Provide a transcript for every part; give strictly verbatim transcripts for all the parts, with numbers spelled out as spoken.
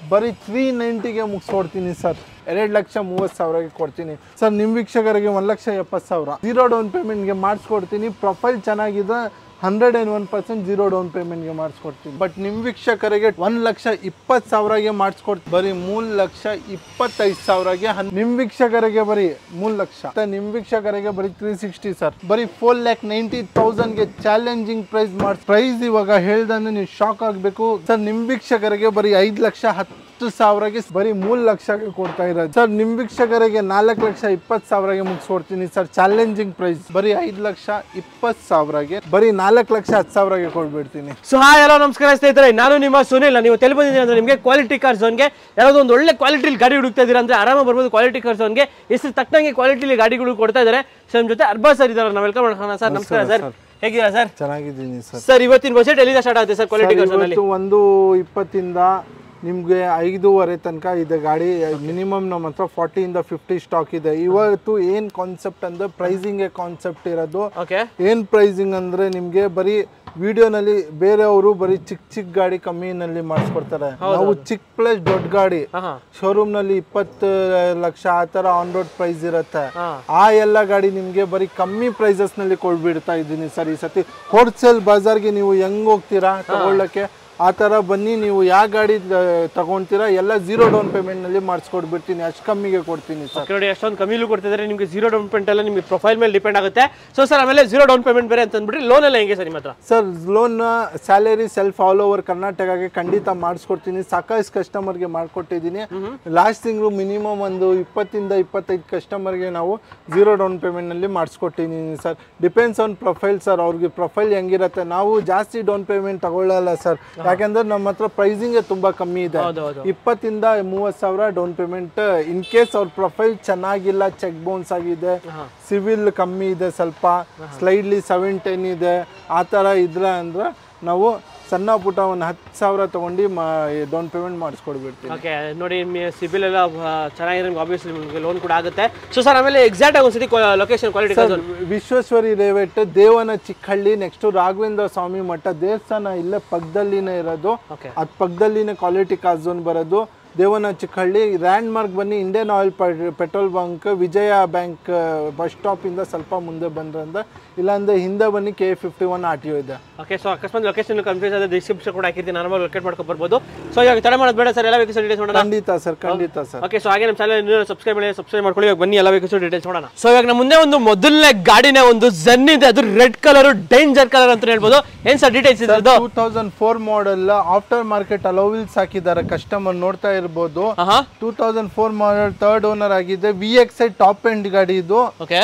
ಬರೀ three ನೈಂಟಿಗೆ ಮುಗಿಸ್ಕೊಡ್ತೀನಿ sir. ಎರಡು ಲಕ್ಷ ಮೂವತ್ತು ಸಾವಿರಕ್ಕೆ ಕೊಡ್ತೀನಿ ಸರ್. ನಿಮ್ಮ ವೀಕ್ಷಕರಿಗೆ ಒಂದು ಲಕ್ಷ ಎಪ್ಪತ್ತು ಸಾವಿರ ಜೀರೋ ಡೌನ್ ಪೇಮೆಂಟ್ಗೆ ಮಾಡಿಸ್ಕೊಡ್ತೀನಿ. ಪ್ರೊಫೈಲ್ ಚೆನ್ನಾಗಿದೆ, hundred and one percent zero down ಪೇಮೆಂಟ್ಗೆ ಮಾಡಿಸ್ಕೊಡ್ತೀನಿ. ಬಟ್ ನಿಮ್ಮ ವೀಕ್ಷಕರಿಗೆ ಒಂದು ಲಕ್ಷ ಇಪ್ಪತ್ತು ಸಾವಿರಗೆ ಮಾಡಿಸ್ಕೊಡ್ತೀನಿ. ಬರೀ ಮೂರು ಲಕ್ಷ ಇಪ್ಪತ್ತೈದು ಸಾವಿರಗೆ ನಿಮ್ಮ ವೀಕ್ಷಕರಿಗೆ ಬರೀ ಮೂರು ಲಕ್ಷ ನಿಮ್ಮ ವೀಕ್ಷಕರಿಗೆ ಬರೀ ತ್ರೀ ಸಿಕ್ಸ್ಟಿ ಸರ್. ಬರೀ ಫೋರ್ ಲ್ಯಾಕ್ ನೈಂಟಿ ತೌಸಂಡ್ಗೆ ಚಾಲೆಂಜಿಂಗ್ ಪ್ರೈಸ್ ಮಾಡಿ ಪ್ರೈಸ್ ಇವಾಗ ಹೇಳ್ದಂದ್ರೆ ನೀವು ಶಾಕ್ ಆಗಬೇಕು ಸರ್. ನಿಮ್ಮ ವೀಕ್ಷಕರಿಗೆ ಬರೀ ಐದು ಲಕ್ಷ ಹತ್ತು ಸಾವಿರಗೆ ಬರೀ ಮೂರು ಲಕ್ಷಕ್ಕೆ ಕೊಡ್ತಾ ಇರೋದು ಸರ್. ನಿಮ್ಮ ವೀಕ್ಷಕರಿಗೆ ನಾಲ್ಕು ಲಕ್ಷ ಇಪ್ಪತ್ತು ಸಾವಿರಗೆ ಮುಗಿಸ್ಕೊಡ್ತೀನಿ ಸರ್. ಚಾಲೆಂಜಿಂಗ್ ಪ್ರೈಸ್ ಬರೀ ಐದು ಲಕ್ಷ ಇಪ್ಪತ್ತು ಸಾವಿರಗೆ ಬರೀ ನಾಲ್ಕು ಲಕ್ಷ ಹತ್ತು ಸಾವಿರಗೆ ಕೊಡ್ಬಿಡ್ತೀನಿ. ಸೊ ಹಾಯ್ ಹಲೋ ನಮಸ್ಕಾರ ಸ್ನೇಹಿತರೆ, ನಾನು ನಿಮ್ಮ ಸುನಿಲ್. ನೀವು ತಲೆ ಬಂದಿದ್ದೀರಿ ಅಂದ್ರೆ ನಿಮಗೆ ಕ್ವಾಲಿಟಿ ಕಾರ್ ಝೋನ್ಗೆ ಯಾವ್ದೋ ಒಂದು ಒಳ್ಳೆ ಕ್ವಾಲಿಟಿಲಿ ಗಾಡಿ ಹುಡುಕ್ತಾ ಇದ್ದೀರಾ ಅಂದ್ರೆ ಆರಾಮ ಬರ್ಬೋದು ಕ್ವಾಲಿಟಿ ಕಾರ್ ಝೋನ್ಗೆ. ಹೆಸರು ತಕ್ಕಂಗೆ ಕ್ವಾಲಿಟಿಲಿ ಗಾಡಿಗಳು ಕೊಡ್ತಾ ಇದ್ದಾರೆ. ಸೊ ನಮ್ಮ ಜೊತೆ ಅರ್ಬಾ ಸರ್ ಇದ್ದಾರೆ, ನಾವು ವೆಲ್ಕಮ್ ಮಾಡೋಣ ಸರ್. ನಮಸ್ಕಾರ ಸರ್, ಹೇಗಿದ್ದೀರಾ ಸರ್? ಚೆನ್ನಾಗಿದ್ದೀನಿ ಸರ್. ಸರ್ ಇವತ್ತಿನ ಬಜೆಟ್ ಎಲ್ಲಿಂದ ಸ್ಟಾರ್ಟ್ ಆಗುತ್ತೆ ಸರ್ ಕ್ವಾಲಿಟಿ ಕಾರ್ ಝೋನ್ ಅಲ್ಲಿ? ಒಂದು ಇಪ್ಪತ್ತಿಂದ ನಿಮಗೆ ಐದೂವರೆ ತನಕ ಇದೆ ಗಾಡಿ. ಮಿನಿಮಮ್ ನಮ್ಮ ಹತ್ರ ಫಾರ್ಟಿಯಿಂದ ಫಿಫ್ಟಿ ಸ್ಟಾಕ್ ಇದೆ. ಇವತ್ತು ಏನ್ ಕಾನ್ಸೆಪ್ಟ್ ಅಂದ್ರೆ ಪ್ರೈಸಿಂಗ್ ಕಾನ್ಸೆಪ್ಟ್ ಇರೋದು. ಏನ್ ಪ್ರೈಸಿಂಗ್ ಅಂದ್ರೆ ನಿಮ್ಗೆ ಬರೀ ವಿಡಿಯೋನಲ್ಲಿ ಬೇರೆಯವರು ಬರೀ ಚಿಕ್ಕ ಚಿಕ್ಕ ಗಾಡಿ ಕಮ್ಮಿನಲ್ಲಿ ಮಾಡಿಸ್ಕೊಡ್ತಾರೆ. ನಾವು ಚಿಕ್ಕ ಪ್ಲಸ್ ದೊಡ್ಡ ಗಾಡಿ ಶೋರೂಮ್ ನಲ್ಲಿ ಇಪ್ಪತ್ತು ಲಕ್ಷ ಆ ತರ ಆನ್ ರೋಡ್ ಪ್ರೈಸ್ ಇರುತ್ತೆ. ಆ ಎಲ್ಲ ಗಾಡಿ ನಿಮ್ಗೆ ಬರೀ ಕಮ್ಮಿ ಪ್ರೈಸಸ್ ನಲ್ಲಿ ಕೊಡ್ಬಿಡ್ತಾ ಇದ್ದೀನಿ ಸರ್. ಈ ಸತಿ ಹೋಲ್ಸೇಲ್ ಬಜಾರ್ಗೆ ನೀವು ಹೆಂಗ್ ಹೋಗ್ತೀರಾ ತಗೊಳ್ಳಕ್ಕೆ ಆ ತರ ಬನ್ನಿ. ನೀವು ಯಾವ ಗಾಡಿ ತಗೊಂತೀರಾ ಎಲ್ಲ ಜೀರೋ ಡೌನ್ ಪೇಮೆಂಟ್ ನಲ್ಲಿ ಮಾಡಿಸ್ಕೊಡ್ಬಿಡ್ತೀನಿ. ಅಷ್ಟು ಕಮ್ಮಿಗೆ ಕೊಡ್ತೀನಿ ಸರ್. ನೋಡಿ ಅಷ್ಟೊಂದು ಕಮ್ಮಿಲೂ ಕೊಡ್ತಿದ್ದಾರೆ ನಿಮಗೆ. ಜೀರೋ ಡೌನ್ ಪೇಮೆಂಟ್ ಎಲ್ಲ ನಿಮಗೆ ಪ್ರೊಫೈಲ್ ಮೇಲೆ ಡಿಪೆಂಡ್ ಆಗುತ್ತೆ. ಸೊ ಸರ್ ಆಮೇಲೆ ಜೀರೋ ಡೌನ್ ಪೇಮೆಂಟ್ ಬೇರೆ ಅಂತ ಅಂದ್ಬಿಟ್ರೆ ಲೋನ್ ಎಲ್ಲ ಹೆಂಗೆ ಸರ್ ನಿಮ್ಮ ಹತ್ರ? Sir loan salary self all over ಕರ್ನಾಟಕಗೆ ಖಂಡಿತ ಮಾಡಿಸ್ಕೊಡ್ತೀನಿ. ಸಾಕಷ್ಟು ಕಸ್ಟಮರ್ಗೆ ಮಾಡ್ಕೊಟ್ಟಿದ್ದೀನಿ. ಲಾಸ್ಟ್ ತಿಂಗಳು ಮಿನಿಮಮ್ ಒಂದು ಇಪ್ಪತ್ತಿಂದ ಇಪ್ಪತ್ತೈದು ಕಸ್ಟಮರ್ಗೆ ನಾವು ಜೀರೋ ಡೌನ್ ಪೇಮೆಂಟ್ ನಲ್ಲಿ ಮಾಡಿಸ್ಕೊಟ್ಟಿದ್ದೀನಿ sir. Depends on profile sir. ಅವ್ರಿಗೆ ಪ್ರೊಫೈಲ್ ಹೆಂಗಿರುತ್ತೆ. ನಾವು ಜಾಸ್ತಿ ಡೌನ್ ಪೇಮೆಂಟ್ ತಗೊಳ್ಳಲ್ಲ ಸರ್. ಯಾಕಂದ್ರೆ ನಮ್ಮ ಹತ್ರ ಪ್ರೈಸಿಂಗ್ ತುಂಬಾ ಕಮ್ಮಿ ಇದೆ. ಇಪ್ಪತ್ತಿಂದ ಮೂವತ್ತು ಸಾವಿರ ಡೌನ್ ಪೇಮೆಂಟ್. ಇನ್ ಕೇಸ್ ಅವ್ರ ಪ್ರೊಫೈಲ್ ಚೆನ್ನಾಗಿಲ್ಲ, ಚೆಕ್ ಬೌನ್ಸ್ ಆಗಿದೆ, ಸಿವಿಲ್ ಕಮ್ಮಿ ಇದೆ, ಸ್ವಲ್ಪ ಸ್ಲೈಡ್ಲಿ ಸೆವೆನ್ ಟೆನ್ ಇದೆ, ಆ ತರ ಇದ್ರೆ ಅಂದ್ರೆ ನಾವು ಸಣ್ಣ ಪುಟ್ಟ ಒಂದು ಹತ್ತು ಸಾವಿರ ತಗೊಂಡು ಡೌನ್ ಪೇಮೆಂಟ್ ಮಾಡಿಸ್ಕೊಡ್ಬಿಡ್ತೀವಿ. ಓಕೆ ನೋಡಿ, ಸಿಬಿಲ್ ಎಲ್ಲ ಚೆನ್ನಾಗಿದೆ ನಿಮ್ಗೆ, ಆಬ್ವಿಯಸ್ಲಿ ನಿಮಗೆ ಲೋನ್ ಕೂಡ ಆಗುತ್ತೆ. ಸೊ ಸರ್ ಆಮೇಲೆ ಎಕ್ಸಾಕ್ಟ್ ಆಗಿ ಒಂದ್ಸತಿ location quality car zone Vishweshwari ರೇವೆಟ್ ದೇವನ ಚಿಕ್ಕಹಳ್ಳಿ ನೆಕ್ಸ್ಟ್ ರಾಘವೇಂದ್ರ ಸ್ವಾಮಿ ಮಠ ದೇವಸ್ಥಾನ ಇಲ್ಲೇ ಪಕ್ಕದಲ್ಲಿನೇ ಇರೋದು. ಅದ್ ಪಕ್ಕದಲ್ಲಿನೇ ಕ್ವಾಲಿಟಿ ಕಾರ್ ಝೋನ್ ಬರೋದು. ದೇವನ ಚಿಕ್ಕಹಳ್ಳಿ ಲ್ಯಾಂಡ್ ಮಾರ್ಕ್ ಬನ್ನಿ, Indian Oil petrol bunk, Vijaya Bank bus stop ಇಂದ ಸ್ವಲ್ಪ ಮುಂದೆ ಬಂದ್ರಂದ್ರೆ, ಇಲ್ಲಾಂದ್ರೆ ಹಿಂದೆ ಬನ್ನಿ K fifty one R T O ಇದೆ. ಓಕೆ, ಸೊ ಅಕಸ್ಮಾತ್ ಲೊಕೇಶನ್ ಕನ್ಫ್ಯೂಸ್ ಆದ್ರೆ ಡಿಸ್ಕ್ರಿಪ್ಷನ್ ಕೂಡ ಹಾಕಿರ್ತೀನಿ, ನಾರ್ಮಲ್ ಲೊಕೇಟ್ ಮಾಡ್ಕೊಂಡು ಬರ್ಬೋದು. ಸೊ ಇವಾಗ ತಡ ಮಾಡೋದು ಬೇಡ ಸರ್, ಎಲ್ಲ ವೆಹಿಕಲ್ಸ್ ಡೀಟೇಲ್ಸ್ ನೋಡೋಣ. ಖಂಡಿತ ಸರ್, ಖಂಡಿತ ಸರ್. ಓಕೆ, ಸೊ ಹಾಗೆ ನಮ್ಮ ಚಾನಲ್ ಇನ್ನೂ ಸಬ್ಸ್ಕ್ರೈಬ್ ಮಾಡಿ ಸಬ್ಸ್ಕ್ರೈಬ್ ಮಾಡ್ಕೊಳ್ಳಿ. ಇವಾಗ ಬನ್ನಿ ಎಲ್ಲ ವೆಹಿಕಲ್ಸ್ ಡೀಟೇಲ್ಸ್ ನೋಡೋಣ. ಸೊ ಇವಾಗ ನಮ್ಮ ಮುಂದೆ ಒಂದು ಮೊದಲನೇ ಗಾಡಿನೇ ಒಂದು ಝೆನ್ ಇದೆ. ಅದು ರೆಡ್ ಕಲರ್, ಡೇಂಜರ್ ಕಲರ್ ಅಂತ ಹೇಳ್ಬೋದು. ಏನ್ ಸರ್ ಡೀಟೇಲ್ಸ್ ಇದೆ? Two thousand four model aftermarket alloy wheels ಹಾಕಿದ್ದಾರೆ. ಕಸ್ಟಮರ್ ನೋಡ್ತಾ ಇರ್ಬೋದು. Two thousand four model third owner ಆಗಿದೆ. V X I top end ಗಾಡಿ ಇದು.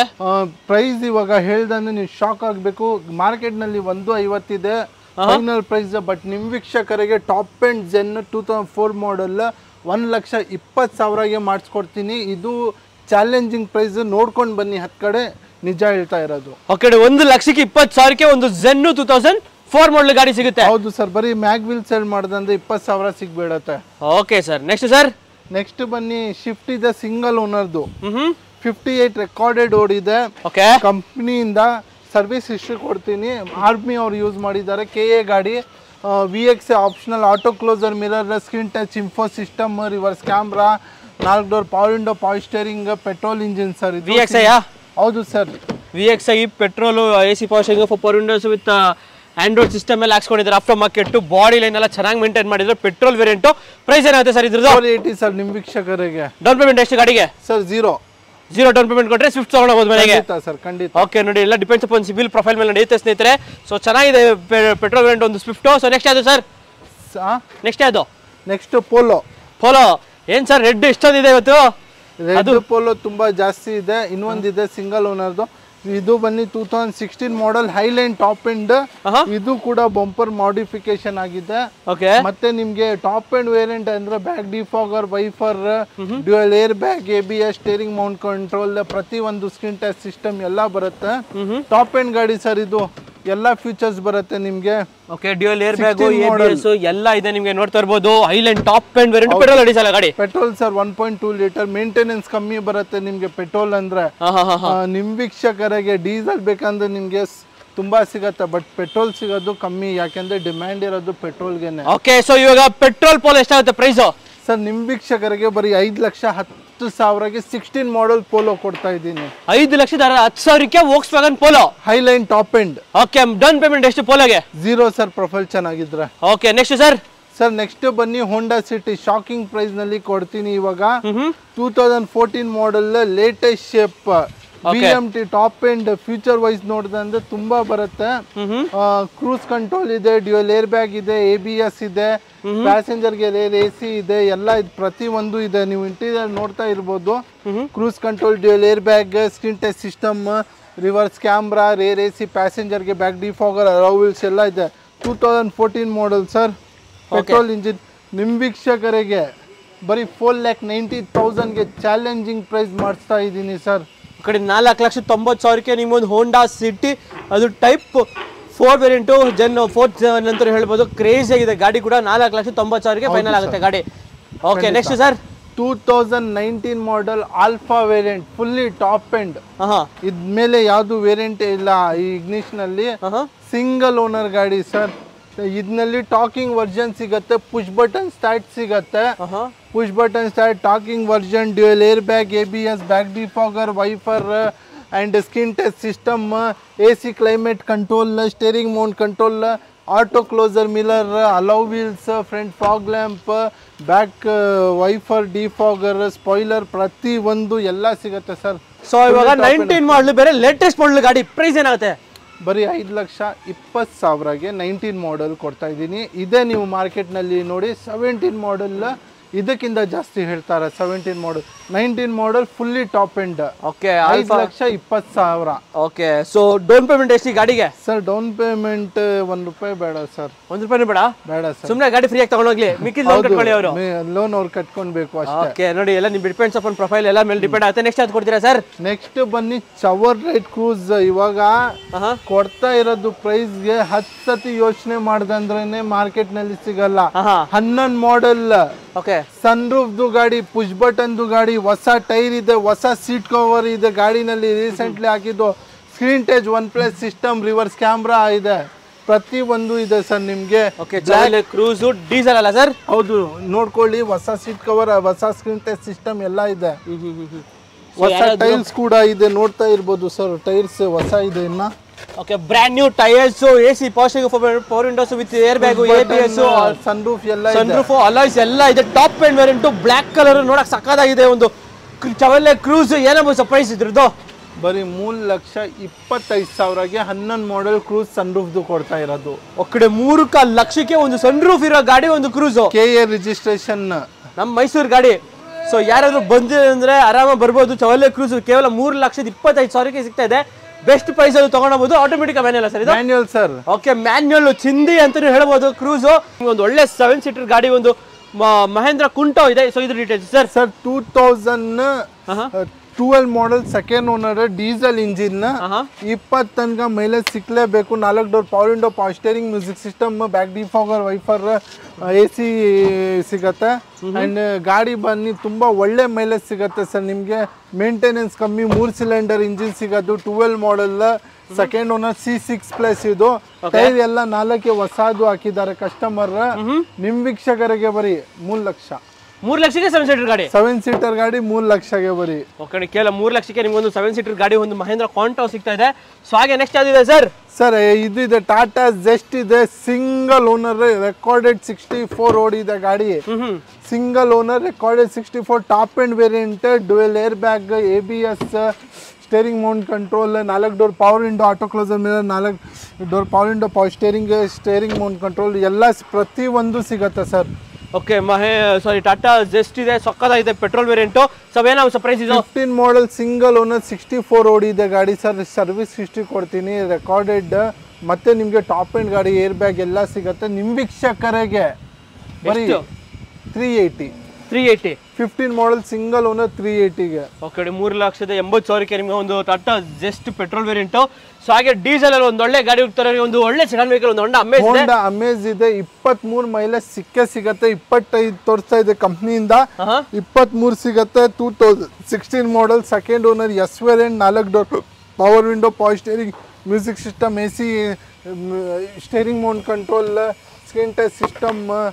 ಪ್ರೈಸ್ ಇವಾಗ ಹೇಳ್ದಂದ್ರೆ ನೀವು ಶಾಕ್ ಆಗ್ಬೇಕು. ಮಾರ್ಕೆಟ್ ನಲ್ಲಿ ಒಂದು ಐವತ್ತಿದೆ ಫೈನಲ್ ಪ್ರೈಸ್. ಬಟ್ ನಿಮ್ ವೀಕ್ಷಕರಿಗೆ top end gen two thousand four model ಒಂದ್ ಲಕ್ಷ ಇಪ್ಪತ್ತು ಸಾವಿರಗೆ ಮಾಡಿಸ್ಕೊಡ್ತೀನಿ. ಇದು ಚಾಲೆಂಜಿಂಗ್ ಪ್ರೈಸ್. ನೋಡ್ಕೊಂಡು ಬನ್ನಿ, ಹತ್ ಕಡೆ ನಿಜ ಹೇಳ್ತಾ ಇರೋದು. ಓಕೆ, ಒಂದು ಲಕ್ಷಕ್ಕೆ ಇಪ್ಪತ್ತು ಸಾವಿರಕ್ಕೆ ಒಂದು gen two thousand four model ಗಾಡಿ ಸಿಗುತ್ತೆ. ಹೌದು ಸರ್, ಬರೀ ಮ್ಯಾಗ್ ವೀಲ್ ಸೇಲ್ ಮಾಡ್ದಂದ್ರೆ ಇಪ್ಪತ್ತು ಸಾವಿರ ಸಿಗ್ಬೇಡತ್ತೆ. Okay sir, next sir next ಬನ್ನಿ, ಶಿಫ್ಟ್ ಇದೆ ಸಿಂಗಲ್ ಓನರ್ದು. ಫಿಫ್ಟಿ ಏಟ್ ರೆಕಾರ್ಡೆಡ್ ಓಡಿದೆ. ಕಂಪ್ನಿಯಿಂದ ಸರ್ವಿಸ್ ಹಿಸ್ಟ್ರಿ ಕೊಡ್ತೀನಿ. ಆರ್ಮಿ ಅವ್ರು ಯೂಸ್ ಮಾಡಿದ್ದಾರೆ. ಕೆ ಎ ಗಾಡಿ. V X optional auto closer, mirror, screen touch, info system, reverse camera, ನಾಲ್ಕು door, power window, power steering, petrol engine sir. V X I? ಹೌದು sir, V X I petrol, A C power steering, power windows with Android system ಎಲ್ಲ ಹಾಕ್ಸ್ಕೊಂಡಿದ್ದಾರೆ. Aftermarket body line ಎಲ್ಲ ಚೆನ್ನಾಗಿ maintain ಮಾಡಿದ್ರು. Petrol variant. Price ಏನಾಗುತ್ತೆ sir ಇದ್ರದ್ದು? Four eighty sir. ನಿಮ್ ವೀಕ್ಷಕರಿಗೆ down payment ಎಷ್ಟು ಗಾಡಿಗೆ? Sir zero zero down payment ಕೊಟ್ಟರೆ ಸ್ವಿಫ್ಟ್ ತಗೊಂಡೋಗ್ಬೋದು ಮನೆಗೆ ಸರ್. ಖಂಡಿತ. ಓಕೆ ನೋಡಿ, ಎಲ್ಲ ಡಿಪೆಂಡ್ಸ್ ಅಪಾನ್ ಸಿಬಿಲ್ ಪ್ರೊಫೈಲ್ ಮೇಲೆ ನಡೆಯುತ್ತೆ ಸ್ನೇಹಿತರೆ. ಸೊ ಚೆನ್ನಾಗಿದೆ ಪೆಟ್ರೋಲ್ ವೇರಿಯಂಟ್ ಒಂದು ಸ್ವಿಫ್ಟ್. ಸೊ ನೆಕ್ಸ್ಟ್ ಯಾವುದು ಸರ್? ನೆಕ್ಸ್ಟ್ ಯಾವುದು? Next Polo. ಪೋಲೋ ಏನ್ ಸರ್ ರೆಡ್ ಎಷ್ಟೊಂದಿದೆ ಇವತ್ತು? ರೆಡ್ ಪೋಲೋ ತುಂಬಾ ಜಾಸ್ತಿ ಇದೆ. ಇನ್ನೊಂದಿದೆ ಸಿಂಗಲ್ ಓನರ್ದು. ಇದು ಬನ್ನಿ two thousand sixteen model Highline top end. ಇದು ಕೂಡ ಬಂಪರ್ ಮಾಡಿಫಿಕೇಶನ್ ಆಗಿದೆ. ಮತ್ತೆ ನಿಮ್ಗೆ ಟಾಪ್ ಎಂಡ್ ವೇರಿಯಂಟ್ ಅಂದ್ರೆ back defogger, wiper, dual air bag, A B S, steering mount control, ಪ್ರತಿ ಒಂದು ಸ್ಕ್ರೀನ್ ಟಚ್ ಸಿಸ್ಟಮ್ ಎಲ್ಲ ಬರುತ್ತೆ. ಟಾಪ್ ಎಂಡ್ ಗಾಡಿ ಸರ್. ಇದು ಎಲ್ಲ ಫೀಚರ್ಸ್ ಬರುತ್ತೆ ನಿಮ್ಗೆ. Okay, dual air bag, ABS ಎಲ್ಲ ಇದೆ ನಿಮಗೆ. ನೋಡ್ತಾ ಇರಬಹುದು Highline top end variant. Petrol ಅಡಿಸಲ್ಲ ಗಾಡಿ. Petrol sir one point two litre. Maintenance ಕಮ್ಮಿ ಬರುತ್ತೆ ನಿಮ್ಗೆ ಪೆಟ್ರೋಲ್ ಅಂದ್ರೆ. ನಿಮ್ ವೀಕ್ಷಕರಿಗೆ ಡೀಸೆಲ್ ಬೇಕಂದ್ರೆ ನಿಮ್ಗೆ ತುಂಬಾ ಸಿಗತ್ತೆ, ಬಟ್ ಪೆಟ್ರೋಲ್ ಸಿಗೋದು ಕಮ್ಮಿ. ಯಾಕಂದ್ರೆ ಡಿಮ್ಯಾಂಡ್ ಇರೋದು ಪೆಟ್ರೋಲ್ಗೆನೆ. ಓಕೆ, ಸೊ ಇವಾಗ ಪೆಟ್ರೋಲ್ ಪೋಲ್ ಎಷ್ಟಾಗುತ್ತೆ ಪ್ರೈಸ್? ಸರ್ ನಿಮ್ಮ ವೀಕ್ಷಕರಿಗೆ ಬರೀ ಐದು ಲಕ್ಷ ಹತ್ತು ಸಾವಿರಕ್ಕೆ ಸಿಕ್ಸ್ಟೀನ್ ಮಾಡೆಲ್ ಪೋಲೋ ಕೊಡ್ತಾ ಇದ್ದೀನಿ. ಐದು ಲಕ್ಷದ ಹತ್ತು ಸಾವಿರಕ್ಕೆ Volkswagen Polo Highline top end. Okay, down payment ಎಷ್ಟು ಪೋಲೋಗೆ? ಝೀರೋ ಸರ್, ಪ್ರೊಫೈಲ್ ಚೆನ್ನಾಗಿದ್ರೆ. Okay, next sir. Sir next ಬನ್ನಿ ಹೋಂಡಾ ಸಿಟಿ ಶಾಕಿಂಗ್ ಪ್ರೈಸ್ ನಲ್ಲಿ ಕೊಡ್ತೀನಿ ಇವಾಗ. Two thousand fourteen model latest shape B M T top end. Future wise ನೋಡಿದ್ರೆ ತುಂಬಾ ಬರುತ್ತೆ. ಕ್ರೂಸ್ ಕಂಟ್ರೋಲ್ ಇದೆ, ಡ್ಯೂಯಲ್ ಏರ್ ಬ್ಯಾಗ್ ಇದೆ, ಎ ಬಿ ಎಸ್ ಇದೆ, ಪ್ಯಾಸೆಂಜರ್ ಗೆ ರೇರ್ ಎ ಸಿ ಇದೆ, ಎಲ್ಲ ಇದು ಪ್ರತಿ ಒಂದು ಇದೆ. ನೀವು ಇಂಟೀರಿಯರ್ ನೋಡ್ತಾ ಇರ್ಬೋದು. Cruise control, dual air bag, screen touch system, reverse camera, rear A C, passenger ಗೆ ಬ್ಯಾಕ್ ಡಿಫಾಗರ್, ಅಲೌವಿಲ್ಸ್ ಎಲ್ಲ ಇದೆ. Two thousand fourteen model sir, petrol engine. ನಿಮ್ಮ ವೀಕ್ಷಕರಿಗೆ ಬರೀ ಫೋರ್ ಲ್ಯಾಕ್ ನೈಂಟಿ ತೌಸಂಡ್ಗೆ ಚಾಲೆಂಜಿಂಗ್ ಪ್ರೈಸ್ ಮಾಡಿಸ್ತಾ ಇದ್ದೀನಿ ಸರ್. ಕಡೆ ನಾಲ್ಕು ಲಕ್ಷ ತೊಂಬತ್ತು ಸಾವಿರಕ್ಕೆ ನಿಮ್ಮೊಂದು ಹೋಂಡಾ ಸಿಟಿ, ಅದು type four variant, gen fourth ನಂತರ ಹೇಳ್ಬೋದು. ಕ್ರೇಜಿ ಆಗಿದೆ ಗಾಡಿ ಕೂಡ. ನಾಲ್ಕು ಲಕ್ಷ ತೊಂಬತ್ತು ಸಾವಿರಕ್ಕೆ ಫೈನಲ್ ಆಗುತ್ತೆ ಗಾಡಿ. Okay, next sir. Two thousand nineteen model Alpha variant, fully top end. ಇದ್ಮೇಲೆ ಯಾವ್ದು ವೇರಿಯಂಟ್ ಇಲ್ಲ ಈ ಇಗ್ನಿಷನ್ ಅಲ್ಲಿ. ಸಿಂಗಲ್ ಓನರ್ ಗಾಡಿ ಸರ್. ಇದರಲ್ಲಿ ಟಾಕಿಂಗ್ ವರ್ಜನ್ ಸಿಗತ್ತೆ, ಪುಷ್ ಬಟನ್ ಸ್ಟಾರ್ಟ್ ಸಿಗತ್ತೆ. Push button start, talking version, dual air bag, A B S, back defogger, wiper and screen touch system, A C climate control, steering mount control, auto closer mirror, alloy wheels, front fog lamp, back wiper, defogger, spoiler, ಪ್ರತಿ ಒಂದು ಎಲ್ಲ ಸಿಗತ್ತೆ sir. So ಇವಾಗ nineteen model ಬೇರೆ, latest ಮಾಡಲ್ ಗಾಡಿ price ಏನಾಗುತ್ತೆ? ಬರೀ ಐದು ಲಕ್ಷ ಇಪ್ಪತ್ತು ಸಾವಿರಗೆ ನೈನ್ಟೀನ್ ಮಾಡೆಲ್ ಕೊಡ್ತಾ ಇದ್ದೀನಿ. ಇದೇ ನೀವು ಮಾರ್ಕೆಟ್ನಲ್ಲಿ ನೋಡಿ ಸೆವೆಂಟೀನ್ ಮಾಡೆಲ್ ಇದಕ್ಕಿಂತ ಜಾಸ್ತಿ ಹೇಳ್ತಾರೆ. Seventeen model, nineteen model fully top end. Okay, ಐದು ಲಕ್ಷ ಇಪ್ಪತ್ತು ಸಾವಿರ. ಓಕೆ, ಸೊ ಡೌನ್ ಪೇಮೆಂಟ್ ಎಷ್ಟು ಗಾಡಿಗೆ? ಸರ್ ಡೌನ್ ಪೇಮೆಂಟ್ ಒಂದ್ ರೂಪಾಯಿ ಬೇಡ ಸರ್. ಒಂದ್ ರೂಪಾಯಿ ಬೇಡ ಬೇಡ ಸರ್, ಸುಮ್ಮನೆ ಗಾಡಿ ಫ್ರೀ ಆಗಿ ತಗೊಂಡೋಗ್ಲಿ, ಮಿಕ್ಕಿ ಲೋನ್ ಕಟ್ಕೊಳ್ಳಿ ಅವರು. ಲೋನ್ ಅವ್ರು ಕಟ್ಕೊಳ್ಬೇಕು ಅಷ್ಟೇ. ಓಕೆ, ನೋಡಿ ಎಲ್ಲ ನಿಮ್ ಡಿಪೆಂಡ್ಸ್ ಅಪಾನ್ ಪ್ರೊಫೈಲ್ ಎಲ್ಲ ಮೇಲೆ ಡಿಪೆಂಡ್ ಆಗುತ್ತೆ. ನೆಕ್ಸ್ಟ್ ಯಾವ್ದು ಕೊಡ್ತೀರಾ ಸರ್? ನೆಕ್ಸ್ಟ್ ಬನ್ನಿ ಚವರ್ ರೈಟ್ ಕ್ರೂಸ್. ಇವಾಗ ಕೊಡ್ತಾ ಇರೋದು ಪ್ರೈಸ್ಗೆ ಹತ್ತು ಸತಿ ಯೋಚನೆ ಮಾಡ್ದಂದ್ರೇನೆ ಮಾರ್ಕೆಟ್ ನಲ್ಲಿ ಸಿಗಲ್ಲ. ಹನ್ನೊಂದು ಮಾಡೆಲ್, ಓಕೆ, ಸನ್ ರೂಫ್ದು ಗಾಡಿ, ಪುಷ್ ಬಟನ್ದು ಗಾಡಿ, ಹೊಸ ಟೈರ್ ಇದೆ, ಹೊಸ ಸೀಟ್ ಕವರ್ ಇದೆ ಗಾಡಿನಲ್ಲಿ, ರೀಸೆಂಟ್ಲಿ ಹಾಕಿದ್ದು. Screen touch, one plus system, reverse camera ಇದೆ, ಪ್ರತಿ ಒಂದು ಇದೆ ಸರ್ ನಿಮ್ಗೆ. ಕ್ರೂಸ್ ಡೀಸೆಲ್ ಅಲ್ಲ ಸರ್? ಹೌದು, ನೋಡ್ಕೊಳ್ಳಿ. ಹೊಸ ಸೀಟ್ ಕವರ್, ಹೊಸ ಸ್ಕ್ರೀನ್ ಟಚ್ ಸಿಸ್ಟಮ್ ಎಲ್ಲ ಇದೆ. ಹೊಸ ಟೈಲ್ಸ್ ಕೂಡ ಇದೆ, ನೋಡ್ತಾ ಇರ್ಬೋದು ಸರ್. ಟೈರ್ಸ್ ಹೊಸ ಇದೆ ಇನ್ನ. Okay, brand new tyres, AC, passing power windows with airbag, ABS, sunroof ಎಲ್ಲ ಇದೆ, ಸನ್ ರೂಫ್ ಅಲಾಯ್ಸ್ ಎಲ್ಲ ಇದೆ. Top end variant, black colour ನೋಡಕ್ ಸಕ್ಕತ್ತಾಗಿದೆ. ಒಂದು ಚವರ್ಲೆ ಕ್ರೂಸ್ ಏನೋ ಸರ್ಪ್ರೈಸ್ ಇದ್ರದ್ದು. ಬರೀ ಮೂರು ಲಕ್ಷ ಇಪ್ಪತ್ತೈದು ಸಾವಿರಗೆ ಹನ್ನೊಂದು ಮಾಡೆಲ್ ಕ್ರೂಸ್ ಸನ್ ರೂಫ್ದು ಕೊಡ್ತಾ ಇರೋದು. ಒಕ್ಕಡೆ ಮೂರು ಕಾಲ್ ಲಕ್ಷಕ್ಕೆ ಒಂದು ಸನ್ ರೂಫ್ ಇರೋ ಗಾಡಿ, ಒಂದು ಕ್ರೂಸ್, ಕೆ ಎ ರಿಜಿಸ್ಟ್ರೇಷನ್, ನಮ್ಮ ಮೈಸೂರು ಗಾಡಿ. ಸೊ ಯಾರಾದ್ರೂ ಬಂದಿದೆ ಅಂದ್ರೆ ಆರಾಮಾಗಿ ಬರ್ಬೋದು. ಚವರ್ಲೆ ಕ್ರೂಸ್ ಕೇವಲ ಮೂರು ಲಕ್ಷದ ಇಪ್ಪತ್ತೈದು ಸಾವಿರಕ್ಕೆ ಸಿಗ್ತಾ ಇದೆ. ಬೆಸ್ಟ್ ಪ್ರೈಸ್ ಅಲ್ಲಿ ತಗೊಂಡಬಹುದು. ಆಟೋಮೆಟಿಕ್ ಮ್ಯಾನ್ಯಲ್ ಸರ್ ಇದು? Manual sir. ಓಕೆ, ಮ್ಯಾನ್ಯಲ್ ಚಿಂದಿ ಅಂತಾನು ಹೇಳ್ಬೋದು. ಕ್ರೂಸ್ ಒಂದು ಒಳ್ಳೆ ಸೆವೆನ್ ಸೀಟರ್ ಗಾಡಿ, ಒಂದು ಮಹೇಂದ್ರ ಕುಂಟೋ ಇದೆ. ಸೊ ಇದು details sir. Sir two thousand twelve model, second owner, diesel engine, ಇಪ್ಪತ್ತು ತನಕ ಮೈಲೇಜ್ ಸಿಕ್ಲೇಬೇಕು. ನಾಲ್ಕು door power window, power steering, music system, back defogger, wiper, A C ಸಿಗತ್ತೆ. ಅಂಡ್ ಗಾಡಿ ಬನ್ನಿ ತುಂಬಾ ಒಳ್ಳೆ ಮೈಲೇಜ್ ಸಿಗತ್ತೆ ಸರ್ ನಿಮ್ಗೆ. ಮೇಂಟೆನೆನ್ಸ್ ಕಮ್ಮಿ, ಮೂರ್ ಸಿಲಿಂಡರ್ ಇಂಜಿನ್ ಸಿಗೋದು. Twelve model, second owner, C six plus ಇದು. ಟೈರ್ ಎಲ್ಲ ನಾಲ್ಕೆ ಹೊಸದು ಹಾಕಿದ್ದಾರೆ ಕಸ್ಟಮರ್. ನಿಮ್ ವೀಕ್ಷಕರಿಗೆ ಬರೀ ಮೂರ್ ಲಕ್ಷ ಮೂರ್ ಲಕ್ಷಕ್ಕೆ ಸೆವೆನ್ ಸೀಟರ್ ಗಾಡಿ, ಸೆವೆನ್ ಸೀಟರ್ ಗಾಡಿ ಮೂರ್ ಲಕ್ಷಕ್ಕೆ ಬರೀ. ಓಕೆ, ಕೇವಲ ಮೂರ್ ಲಕ್ಷಕ್ಕೆ ನಿಮ್ಗೊಂದು ಸೆವೆನ್ ಸೀಟರ್ ಗಾಡಿ, ಒಂದು ಮಹೇಂದ್ರ ಕಾಂಟೋ ಸಿಗ್ತಾ ಇದೆ. ಸೊ ಹಾಗೆ ನೆಕ್ಸ್ಟ್ ಯಾವ್ದಿದೆ ಸರ್? ಸರ್ ಇದು ಇದೆ, ಟಾಟಾ ಜೆಸ್ಟ್ ಇದೆ, single owner, recorded sixty four ಓಡಿದೆ ಗಾಡಿ. Single owner, recorded sixty four, top end variant, dual air bag, A B S, steering mount control, ನಾಲ್ಕು door power window, auto closer mirror, ನಾಲ್ಕು door power window, power steering, steering mount control ಎಲ್ಲ ಪ್ರತಿ ಒಂದು ಸಿಗತ್ತೆ sir. Okay, ಮಹೇ ಸಾರಿ Tata Zest ಇದೆ, ಸಕ್ಕತ್ತಾಗಿದೆ, ಪೆಟ್ರೋಲ್ ವೇರಿಯಂಟು. ಸೊ ಏನೋ ಸರ್ಪ್ರೈಸ್ ಇದು? Fifteen model, single owner, sixty four ಓಡಿದೆ ಗಾಡಿ ಸರ್. ಸರ್ವಿಸ್ ಹಿಸ್ಟ್ರಿ ಕೊಡ್ತೀನಿ, ರೆಕಾರ್ಡೆಡ್. ಮತ್ತೆ ನಿಮಗೆ ಟಾಪ್ ಎಂಡ್ ಗಾಡಿ, ಏರ್ ಬ್ಯಾಗ್ ಎಲ್ಲ ಸಿಗುತ್ತೆ. ನಿಮ್ಮ ವೀಕ್ಷಕರಿಗೆ ಬರೀ three eighty three eighty fifteen model, single owner, three ಏಯ್ಟಿಗೆ. ಓಕೆ, ಮೂರು ಲಕ್ಷದ ಎಂಬತ್ತು ಸಾವಿರಕ್ಕೆ ನಿಮಗೆ ಒಂದು Tata Zest petrol variant. So ಹಾಗೆ ಡೀಸೆಲ್ ಅಲ್ಲಿ ಒಂದು ಒಳ್ಳೆ ಗಾಡಿ ಹೋಗ್ತಾರೆ, ಒಂದು ಒಳ್ಳೆ ಸೆಡನ್ ವೆಹಿಕಲ್, ಒಂದು ಹೊಂಡಾ ಅಮೇಜ್ ಇದೆ. ಅಮೇಜ್ ಇದೆ, ಇಪ್ಪತ್ತ್ ಮೂರು ಮೈಲೇಜ್ ಸಿಕ್ಕೇ ಸಿಗತ್ತೆ. ಇಪ್ಪತ್ತೈದು ತೋರಿಸ್ತಾ ಇದೆ ಕಂಪ್ನಿಯಿಂದ, ಇಪ್ಪತ್ತ್ ಮೂರು ಸಿಗತ್ತೆ. Two thousand sixteen model, second owner, S variant, ನಾಲ್ಕು door power window, power steering, music system, A C, steering mount control, screen touch system,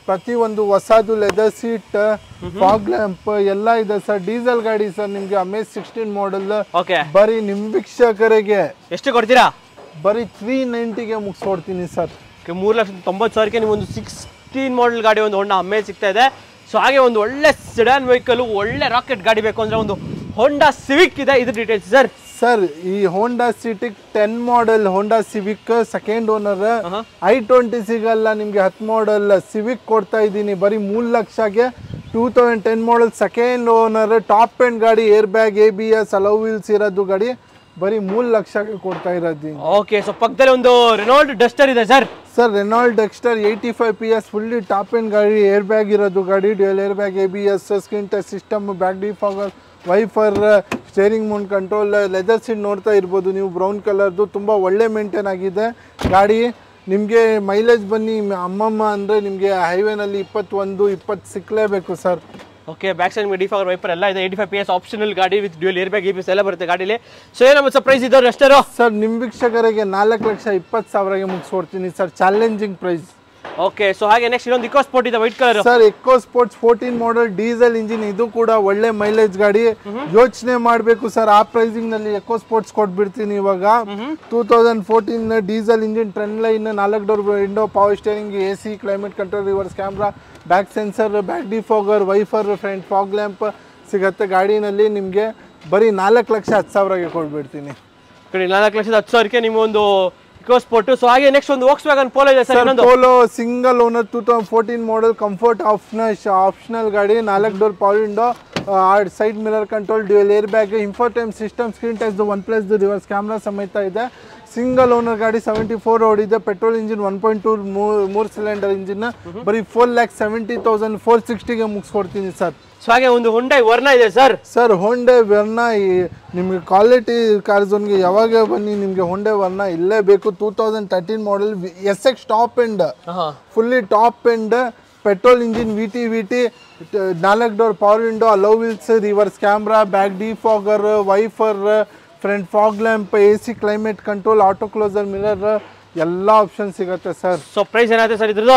ಪ್ರತಿಯೊಂದು ಹೊಸದು ಲೆದರ್ ಸೀಟ್, ಫಾಗ್ ಲ್ಯಾಂಪ್ ಎಲ್ಲ ಇದೆ ಸರ್. ಡೀಸೆಲ್ ಗಾಡಿ ಸರ್, ನಿಮ್ಗೆ ಅಮೇಜ್ ಸಿಕ್ಸ್ಟೀನ್ ಮಾಡೆಲ್. ಓಕೆ, ಬರೀ ನಿಮ್ ವೀಕ್ಷಕರಿಗೆ ಎಷ್ಟು ಕೊಡ್ತೀರಾ? ಬರೀ ತ್ರೀ ನೈಂಟಿಗೆ ಮುಗಿಸ್ಕೊಡ್ತೀನಿ ಸರ್. ಮೂರು ಲಕ್ಷದ ತೊಂಬತ್ತು ಸಾವಿರಕ್ಕೆ ನೀವು ಒಂದು ಸಿಕ್ಸ್ಟೀನ್ ಮಾಡೆಲ್ ಗಾಡಿ ಒಂದು ಹೋಂಡಾ ಅಮೇಜ್ ಸಿಗ್ತಾ ಇದೆ. ಸೊ ಹಾಗೆ ಒಂದು ಒಳ್ಳೆ ಸೆಡಾನ್ ವೆಹಿಕಲ್, ಒಳ್ಳೆ ರಾಕೆಟ್ ಗಾಡಿ ಬೇಕು ಅಂದ್ರೆ ಒಂದು ಹೋಂಡಾ ಸಿವಿಕ್ ಇದೆ. ಇದು ಡೀಟೇಲ್ಸ್ ಸರ್. ಸರ್ ಈ ಹೋಂಡಾ ಸಿಟಿಕ್ ten model Honda Civic second owner. I twenty ಸಿಗಲ್ಲ ನಿಮ್ಗೆ, ಹತ್ತು ಮಾಡೆಲ್ ಸಿವಿಕ್ ಕೊಡ್ತಾ ಇದ್ದೀನಿ ಬರೀ ಮೂರು ಲಕ್ಷಕ್ಕೆ. Two thousand ten model second owner, top end ಗಾಡಿ, air bag, A B S, alloy wheels ಇರೋದು ಗಾಡಿ, ಬರೀ ಮೂರು ಲಕ್ಷಕ್ಕೆ ಕೊಡ್ತಾ ಇರೋದು. ಓಕೆ, ಸೊ ಪಕ್ಕದಲ್ಲಿ ಒಂದು ರೆನಾಲ್ಡ್ ಡಸ್ಟರ್ ಇದೆ sir. Sir Renault Duster eighty five P S fully top end ಗಾಡಿ, ಏರ್ ಬ್ಯಾಗ್ ಇರೋದು ಗಾಡಿ, dual air bag, A B S, screen touch system, back defogger, wiper, steering mount control, leather seat ನೋಡ್ತಾ ಇರ್ಬೋದು ನೀವು, brown ಕಲರ್ದು, ತುಂಬ ಒಳ್ಳೆ maintain ಆಗಿದೆ ಗಾಡಿ. ನಿಮಗೆ ಮೈಲೇಜ್ ಬನ್ನಿ ಅಮ್ಮಮ್ಮ ಅಂದರೆ ನಿಮಗೆ ಹೈವೇನಲ್ಲಿ ಇಪ್ಪತ್ತೊಂದು ಇಪ್ಪತ್ತು ಸಿಕ್ಕಲೇಬೇಕು sir. Okay, back side defogger wiper ಎಲ್ಲ ಇದೆ. Eighty five P S optional ಗಾಡಿ with dual air bag, A B S ಎಲ್ಲ ಬರುತ್ತೆ ಗಾಡಿಲಿ. ಸೊ ಏನಮ್ಮ ಸರ್ ಪ್ರೈಸ್ ಇದ್ದವ್ರು ಎಷ್ಟರು? ಸರ್ ನಿಮ್ಮ ವೀಕ್ಷಕರಿಗೆ ನಾಲ್ಕು ಲಕ್ಷ ಇಪ್ಪತ್ತು ಸಾವಿರಗೆ ಮುಗಿಸ್ಕೊಡ್ತೀನಿ sir, challenging price. Okay, so ಹಾಗೆ ನೆಕ್ಸ್ಟ್ ಇನ್ನೊಂದು ಇಕೋ ಸ್ಪೋರ್ಟ್ ಇದೆ white colour. Sir EcoSport fourteen model diesel engine, ಇದು ಕೂಡ ಒಳ್ಳೆ ಮೈಲೇಜ್ ಗಾಡಿ. ಯೋಚನೆ ಮಾಡಬೇಕು ಸರ್, ಆ ಪ್ರೈಸಿಂಗ್ ನಲ್ಲಿ ಎಕೋ ಸ್ಪೋರ್ಟ್ಸ್ ಕೊಟ್ಬಿಡ್ತೀನಿ ಇವಾಗ. Two thousand fourteen diesel engine, trend line, ನಾಲ್ಕು door window, power steering, A C, climate control, reverse camera, back sensor, back defogger, wiper, front fog lamp ಸಿಗತ್ತೆ ಗಾಡಿನಲ್ಲಿ. ನಿಮಗೆ ಬರೀ ನಾಲ್ಕು ಲಕ್ಷ ಹತ್ತು ಸಾವಿರಗೆ ಕೊಟ್ಬಿಡ್ತೀನಿ. ನಾಲ್ಕು ಲಕ್ಷದ ಹತ್ತು ಸಾವಿರಕ್ಕೆ ನಿಮ್ಗೊಂದು ಇಕೋ ಸ್ಪೋರ್ಟ್. ಸೊ ಹಾಗೆ ನೆಕ್ಸ್ಟ್ ಒಂದು ವೋಕ್ಸ್ ವ್ಯಾಗನ್ ಪೋಲೋ ಇದೆ sir. Polo single owner, two thousand fourteen model, comfort optional optional ಗಾಡಿ, ನಾಲ್ಕು door power window, side mirror control, dual air bag, infotainment system, screen touch, one plus reverse camera ಸಮೇತ ಇದೆ. Single owner ಗಾಡಿ, seventy four ಓಡಿದೆ, petrol engine, one point two ಮೂರು cylinder engine, ಬರೀ four lakh seventy thousand four ಸಿಕ್ಸ್ಟಿಗೆ ಮುಗಿಸ್ಕೊಡ್ತೀನಿ sir. So ಹಾಗೆ ಒಂದು ಹೊಂಡೈ ವರ್ನಾ ಇದೆ ಸರ್. ಸರ್ ಹೊಂಡೆ ವರ್ನಾ ನಿಮಗೆ ಕ್ವಾಲಿಟಿ ಕಾರ್ ಝೋನ್ಗೆ ಯಾವಾಗ ಬನ್ನಿ ನಿಮಗೆ ಹೊಂಡೆ ವರ್ನಾ ಇಲ್ಲೇ ಬೇಕು. Two thousand thirteen model, S X top end, fully top end, petrol engine, V T V T, ನಾಲ್ಕು door power window, alloy wheels, reverse camera, back defogger, wiper, front fog lamp, A C, climate control, auto closer, mirror ಎಲ್ಲ option ಸಿಗುತ್ತೆ sir. So price ಏನಾಗುತ್ತೆ sir ಇದ್ರದ್ದು?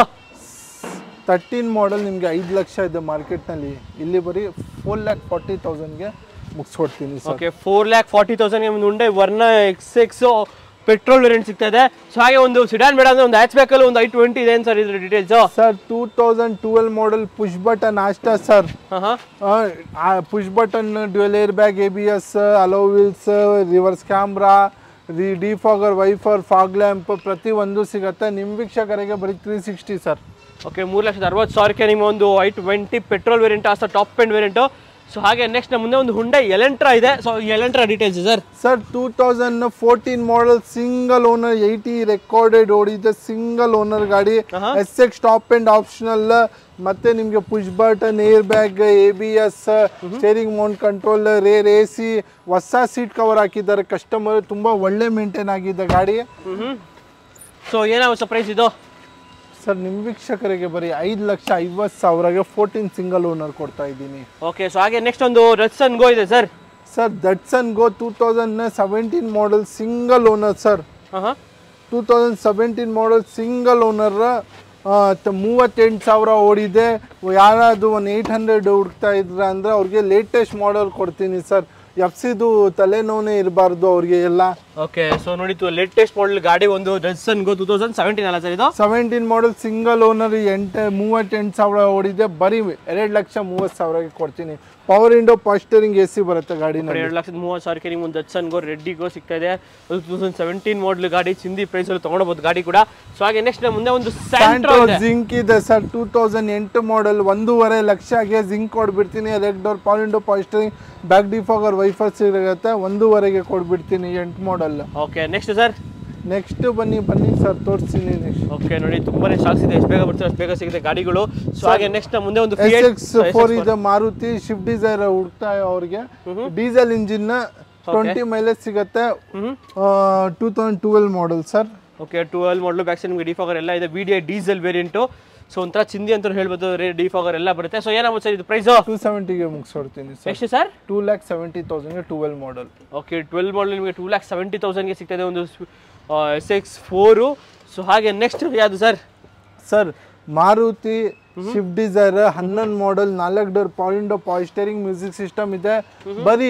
Thirteen model ನಿಮಗೆ ಐದು ಲಕ್ಷ ಇದೆ ಮಾರ್ಕೆಟ್ನಲ್ಲಿ, ಇಲ್ಲಿ ಬರೀ ಫೋರ್ ಲ್ಯಾಕ್ ಫಾರ್ಟಿ ತೌಸಂಡ್ಗೆ ಮುಗಿಸ್ಕೊಡ್ತೀನಿ sir. Okay, four lakh forty ತೌಸಂಡ್ಗೆ ಒಂದು Hyundai Verna X X petrol variant ಸಿಗ್ತಾ ಇದೆ. ಸೊ ಹಾಗೆ ಒಂದು ಸಿಡಾನ್ ಬೇಡ ಅಂದ್ರೆ ಒಂದು ಹ್ಯಾಚ್ ಬ್ಯಾಕ್ ಅಲ್ಲಿ ಒಂದು ಐ ಟ್ವೆಂಟಿ ಇದೆ ಸರ್. ಇದ್ರ details sir two thousand twelve model, push button Asta sir. Push button, dual air bag, A B S, alloy wheels, reverse camera, rear defogger, wiper, fog lamp ಪ್ರತಿ ಒಂದು ಸಿಗುತ್ತೆ. ನಿಮ್ಮ ವೀಕ್ಷಕರಿಗೆ ಬರೀ ತ್ರೀ ಸಿಕ್ಸ್ಟಿ ಸರ್. ಓಕೆ, ಮೂರು ಲಕ್ಷದ ಅರವತ್ತು ಸಾವಿರಕ್ಕೆ ನಿಮ್ಮ ಒಂದು i twenty petrol variant Asta top end variant. So ಹಾಗೆ ನೆಕ್ಸ್ಟ್ ನಮ್ಮ ಮುಂದೆ ಒಂದು ಹುಂಡೈ ಎಲೆಂಟ್ರಾ ಇದೆ. So Elantra details sir. Sir two thousand fourteen model, single owner, eighty recorded ಓಡಿದೆ, ಸಿಂಗಲ್ ಓನರ್ ಗಾಡಿ, S X top end optional, ಮತ್ತೆ ನಿಮಗೆ push button, air bag, A B S, steering mount control, rear A C, ಹೊಸ seat cover ಹಾಕಿದ್ದಾರೆ customer, ತುಂಬಾ ಒಳ್ಳೆ maintain ಆಗಿದೆ ಗಾಡಿ. ಸೊ ಏನಾಗುತ್ತೆ ಪ್ರೈಸ್ ಇದು? ಸರ್ ನಿಮ್ಮ ವೀಕ್ಷಕರಿಗೆ ಬರೀ ಐದು ಲಕ್ಷ ಐವತ್ತು ಸಾವಿರಗೆ ಫೋರ್ಟೀನ್ ಸಿಂಗಲ್ ಓನರ್ ಕೊಡ್ತಾ ಇದ್ದೀನಿ. ಓಕೆ, ಸೊ ಹಾಗೆ ನೆಕ್ಸ್ಟ್ ಒಂದು ಡಟ್ಸನ್ ಗೋ ಇದೆ sir. Sir Datsun Go two thousand seventeen model, single owner sir. Two thousand seventeen model single owner, ಮೂವತ್ತೆಂಟು ಸಾವಿರ ಓಡಿದೆ. ಯಾರಾದರೂ ಒಂದು ಏಯ್ಟ್ ಹಂಡ್ರೆಡ್ ಹುಡುಕ್ತಾ ಇದ್ರ ಅಂದರೆ ಅವ್ರಿಗೆ ಲೇಟೆಸ್ಟ್ ಮಾಡೆಲ್ ಕೊಡ್ತೀನಿ ಸರ್. ಎಫ್ ಸಿದು ತಲೆನೋವೇ ಇರಬಾರ್ದು ಅವ್ರಿಗೆ ಎಲ್ಲ. ಓಕೆ, ಸೊ ನೋಡಿತ್ತು ಲೇಟೆಸ್ಟ್ ಮಾಡೆಲ್ ಗಾಡಿ ಒಂದು Datsun Go two thousand seventeen ಅಲ್ಲ ಸರ್ ಇದು? ಸೆವೆಂಟೀನ್ ಮಾಡೆಲ್ ಸಿಂಗಲ್ ಓನರ್, ಎಂಟು ಮೂವತ್ತೆಂಟು ಸಾವಿರ ಓಡಿದೆ, ಬರೀ ಎರಡು ಲಕ್ಷ ಮೂವತ್ತು ಸಾವಿರಕ್ಕೆ ಕೊಡ್ತೀನಿ. Power window, power steering, A C ಬರುತ್ತೆ ಗಾಡಿ. ಎರಡು ಲಕ್ಷದ ಮೂವತ್ತು ಸಾವಿರಕ್ಕೆ ನಿಮ್ಗೆ ಒಂದು ಡಟ್ಸನ್ ಗೋ ರೆಡ್ಡಿಗೋ ಸಿಗ್ತಾ ಇದೆ. ಟೂ ತೌಸಂಡ್ ಸೆವೆಂಟೀನ್ ಮಾಡೆಲ್ ಗಾಡಿ, ಚಿಂದಿ ಪ್ರೈಸ್ ಅಲ್ಲಿ ತಗೊಳ್ಬಹುದು ಗಾಡಿ ಕೂಡ. ಸೊ ಹಾಗೆ ನೆಕ್ಸ್ಟ್ ಮುಂದೆ ಒಂದು ಸ್ಯಾಂಟ್ರೋ ಜಿಂಕ್ ಇದೆ ಸರ್. ಟೂ ತೌಸಂಡ್ ಎಂಟು ಮಾಡೆಲ್, ಒಂದೂವರೆ ಲಕ್ಷಗೆ ಜಿಂಕ್ ಕೊಡ್ಬಿಡ್ತೀನಿ. Red door, power window, power steering, back defogger, wiper ಸಿಗುತ್ತೆ, ಒಂದೂವರೆಗೆ ಕೊಡ್ಬಿಡ್ತೀನಿ. ಎಂಟು model. Okay, next sir. Next ಬನ್ನಿ ಬನ್ನಿ ಸರ್ ತೋರಿಸ್ತೀನಿ. ನೆಕ್ಸ್ಟ್ ಓಕೆ, ನೋಡಿ ತುಂಬಾನೇ ಸ್ಟಾಕ್ಸ್ ಇದೆ, ಎಷ್ಟು ಬೇಗ ಬರ್ತದೆ ಅಷ್ಟು ಬೇಗ ಸಿಗುತ್ತೆ ಗಾಡಿಗಳು. ಸೊ ಹಾಗೆ ನೆಕ್ಸ್ಟ್ ಮುಂದೆ ಒಂದು ಎಸ್ ಎಕ್ಸ್ ಫೋರ್ ಇದೆ, ಮಾರುತಿ ಶಿಫ್ಟ್ ಡಿಸೈರ್ ಹುಡುಕ್ತಾ ಅವ್ರಿಗೆ. ಡೀಸೆಲ್ ಇಂಜಿನ್, ಟ್ವೆಂಟಿ ಮೈಲೇಜ್ ಸಿಗುತ್ತೆ. Two thousand twelve model sir. Okay, twelve model, back side ನಿಮಗೆ ಡಿಫಾಗರ್ ಎಲ್ಲ ಇದೆ, V D I diesel variant. So ಒಂಥರ ಚಿಂದಿ ಅಂತ ಹೇಳ್ಬೋದು, ರೇ ಡಿಫಾಗರ್ ಎಲ್ಲ ಬರುತ್ತೆ. ಸೊ ಏನಾಗುತ್ತೆ ಸರ್ ಇದು ಪ್ರೈಸ್? ಟೂ ಸೆವೆಂಟಿಗೆ ಮುಗಿಸ್ಕೊಡ್ತೀನಿ ಸರ್. ಎಷ್ಟು ಸರ್? ಟೂ ಲ್ಯಾಕ್ ಸೆವೆಂಟಿ ತೌಸಂಡ್ಗೆ twelve model. Okay, twelve model ನಿಮಗೆ ಟೂ ಲ್ಯಾಕ್ ಸೆವೆಂಟಿ ತೌಸಂಡ್ಗೆ ಸಿಗ್ತದೆ ಒಂದು ಎಸ್ ಎಕ್ಸ್ ಫೋರು. ಸೊ ಹಾಗೆ ನೆಕ್ಸ್ಟ್ ಯಾವುದು sir? Sir Maruti Swift Dzire ಹನ್ನೊಂದು ಮಾಡೆಲ್ ನಾಲ್ಕು door power window power steering music system ಇದೆ ಬರೀ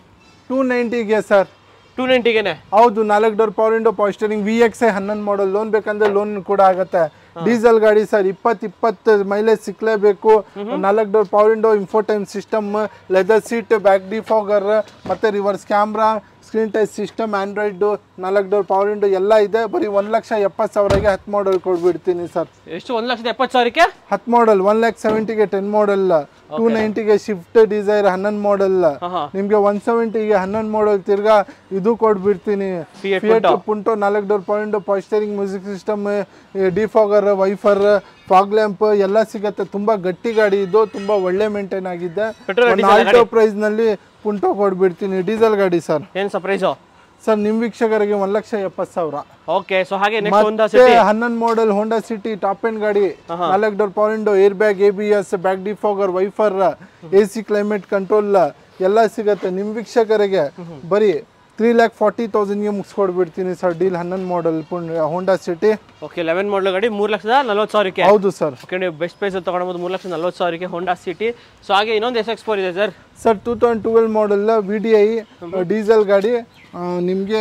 ಟೂ ನೈಂಟಿಗೆ ಸರ್ ಟೂ ನೈಂಟಿಗೆನೆ ಹೌದು ನಾಲ್ಕು door power window power steering V X I ಹನ್ನೊಂದು ಮಾಡೆಲ್ ಲೋನ್ ಬೇಕಂದ್ರೆ ಲೋನ್ ಕೂಡ ಆಗುತ್ತೆ ಡೀಸೆಲ್ ಗಾಡಿ ಸರ್ ಇಪ್ಪತ್ತು ಇಪ್ಪತ್ತು ಮೈಲೇಜ್ ಸಿಕ್ಲೇಬೇಕು ನಾಲ್ಕು door power window infotainment system leather seat back defogger ಮತ್ತೆ reverse camera screen touch system Android ನಾಲ್ಕು ಡೋರ್ ಪವರ್ ವಿಂಡೋ ಎಲ್ಲ ಇದೆ ಬರೀ ಒಂದು ಲಕ್ಷ ಎಪ್ಪತ್ತು ಸಾವಿರಗೆ ಹತ್ತು ಮಾಡೆಲ್ ಕೊಡ್ಬಿಡ್ತೀನಿ ಸರ್ ಎಷ್ಟು ಒಂದು ಲಕ್ಷದ ಎಪ್ಪತ್ತು ಸಾವಿರಕ್ಕೆ ಹತ್ತು ಮಾಡೆಲ್ ಒನ್ ಲ್ಯಾಕ್ ಸೆವೆಂಟಿಗೆ ಟೆನ್ ಮಾಡೆಲ್ ಟೂ ನೈಂಟಿಗೆ ಶಿಫ್ಟ್ ಡಿಸೈರ್ ಹನ್ನೊಂದು ಮಾಡೆಲ್ ನಿಮ್ಗೆ ಒನ್ ಸೆವೆಂಟಿಗೆ ಹನ್ನೊಂದು ಮಾಡೆಲ್ ತಿರ್ಗಾ ಇದು ಕೊಡ್ಬಿಡ್ತೀನಿ ಫಿಯಟ್ ಪುಂಟೋ ನಾಲ್ಕು door power window power steering music system defogger wiper fog lamp ಎಲ್ಲ ಸಿಗತ್ತೆ ತುಂಬಾ ಗಟ್ಟಿ ಗಾಡಿ ಇದು ತುಂಬಾ ಒಳ್ಳೆ ಮೇಂಟೈನ್ ಆಗಿದೆ ಆಲ್ಟೋ ಪ್ರೈಸ್ ನಲ್ಲಿ ಪುಂಟೋ ಕೊಡ್ಬಿಡ್ತೀನಿ ಡೀಸೆಲ್ ಗಾಡಿ ಸರ್ ಏನ್ ಸರ್ಪ್ರೈಸು ಸರ್ ನಿಮ್ ವೀಕ್ಷಕರಿಗೆ ಒಂದ್ ಲಕ್ಷ ಎಪ್ಪತ್ತು ಸಾವಿರ ಓಕೆ ಸೊ ಹಾಗೆ ನೆಕ್ಸ್ಟ್ ಹೋಂಡಾ ಸಿಟಿ ಹನ್ನೊಂದು model Honda City top end ಗಾಡಿ ನಾಲ್ಕು door power window air bag A B S back defogger wiper A C climate control ಎಲ್ಲ ಸಿಗತ್ತೆ ನಿಮ್ ವೀಕ್ಷಕರಿಗೆ ಬರೀ ತ್ರೀ ಲ್ಯಾಕ್ ಫಾರ್ಟಿ ತೌಸಂಡ್ಗೆ ಮುಗಿಸ್ಕೊಡ್ಬಿಡ್ತೀನಿ ಸರ್ ಡೀಲ್ ಹನ್ನೊಂದು model Honda City okay eleven model ಗಾಡಿ ಮೂರು ಲಕ್ಷದ ನಲ್ವತ್ತು ಸಾವಿರಕ್ಕೆ ಹೌದು ಸರ್ ಓಕೆ ನೀವು ಬೆಸ್ಟ್ ಪ್ರೈಸ್ ತಗೊಂಡ್ಬೋದು ಮೂರು ಲಕ್ಷದ ನಲ್ವತ್ತು ಸಾವಿರಕ್ಕೆ ಹೋಂಡಾ ಸಿಟಿ ಸೊ ಹಾಗೆ ಇನ್ನೊಂದು ಎಸ್ ಎಕ್ಸ್ ಫೋರ್ ಇದೆ sir sir two thousand twelve model V D I diesel ಗಾಡಿ ನಿಮಗೆ